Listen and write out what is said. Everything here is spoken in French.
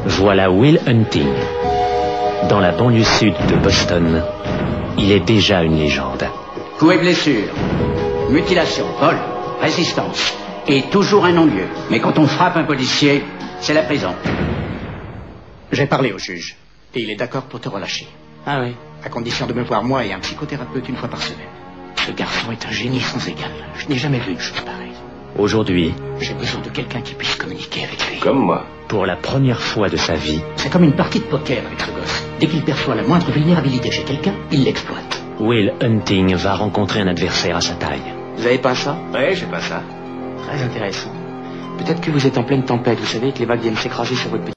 Voilà Will Hunting. Dans la banlieue sud de Boston, il est déjà une légende. Coups et blessures, mutilation, vol, résistance, et toujours un non-lieu. Mais quand on frappe un policier, c'est la prison. J'ai parlé au juge, et il est d'accord pour te relâcher. Ah oui? À condition de me voir moi et un psychothérapeute une fois par semaine. Ce garçon est un génie sans égal. Je n'ai jamais vu une chose pareille. Aujourd'hui, J'ai besoin de quelqu'un qui puisse communiquer avec lui. Comme moi. pour la première fois de sa vie, C'est comme une partie de poker avec ce gosse. Dès qu'il perçoit la moindre vulnérabilité chez quelqu'un, il l'exploite. Will Hunting va rencontrer un adversaire à sa taille. Vous avez pas ça? Ouais, j'ai pas ça. Très intéressant. Peut-être que vous êtes en pleine tempête, vous savez, que les vagues viennent s'écraser sur votre petit...